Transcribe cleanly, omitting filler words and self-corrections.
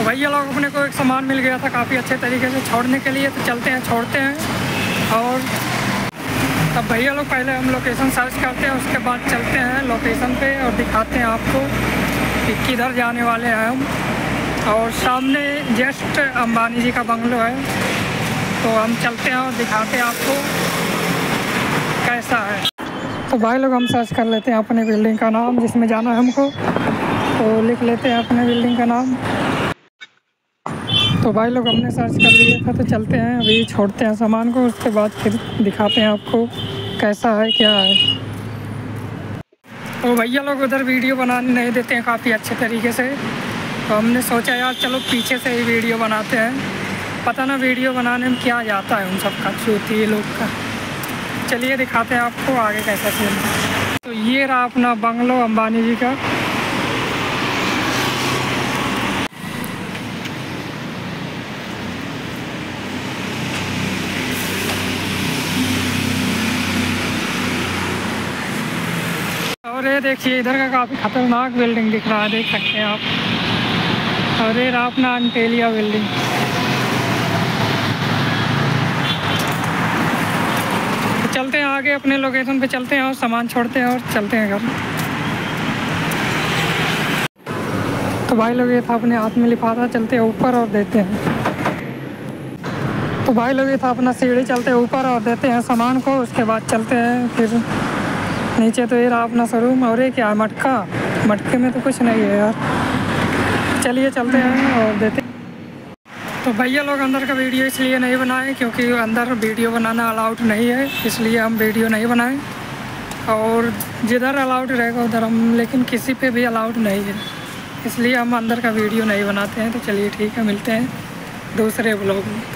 भैया लोग अपने को एक सामान मिल गया था काफ़ी अच्छे तरीके से छोड़ने के लिए, तो चलते हैं छोड़ते हैं। और तब भैया लोग पहले हम लोकेशन सर्च करते हैं, उसके बाद चलते हैं लोकेशन पे और दिखाते हैं आपको कि किधर जाने वाले हैं हम। और सामने जस्ट अंबानी जी का बंगलो है, तो हम चलते हैं और दिखाते हैं आपको कैसा है। तो भाई लोग हम सर्च कर लेते हैं अपने बिल्डिंग का नाम जिसमें जाना है हमको, तो लिख लेते हैं अपने बिल्डिंग का नाम। तो भाई लोग हमने सर्च कर लिया था, तो चलते हैं अभी छोड़ते हैं सामान को, उसके बाद फिर दिखाते हैं आपको कैसा है क्या है। तो भैया लोग उधर वीडियो बनाने नहीं देते हैं काफ़ी अच्छे तरीके से, तो हमने सोचा यार चलो पीछे से ही वीडियो बनाते हैं। पता ना वीडियो बनाने में क्या जाता है उन सब का, चूती लोग का। चलिए दिखाते हैं आपको आगे कैसा चल। तो ये रहा अपना बंगलो अंबानी जी का। और ये देखिए इधर का काफ़ी ख़तरनाक बिल्डिंग दिख रहा है, देख सकते हैं आप। और ये रहा अपना अंटेलिया बिल्डिंग। तो चलते हैं आगे अपने लोकेशन पे, चलते हैं और सामान छोड़ते हैं और चलते हैं घर। तो भाई लोग ये था अपने हाथ में लिफाफा, चलते हैं ऊपर और देते हैं। तो भाई लोग ये था अपना सीढ़ी, चलते हैं ऊपर और देते हैं सामान को, उसके बाद चलते हैं फिर नीचे। तो ये रहा अपना शोरूम। और ये क्या है, मटका? मटके में तो कुछ नहीं है यार। चलिए चलते हैं और देते हैं। तो भैया लोग अंदर का वीडियो इसलिए नहीं बनाए क्योंकि अंदर वीडियो बनाना अलाउड नहीं है, इसलिए हम वीडियो नहीं बनाएं। और जिधर अलाउड रहेगा उधर हम, लेकिन किसी पे भी अलाउड नहीं है, इसलिए हम अंदर का वीडियो नहीं बनाते हैं। तो चलिए ठीक है, मिलते हैं दूसरे ब्लॉग में।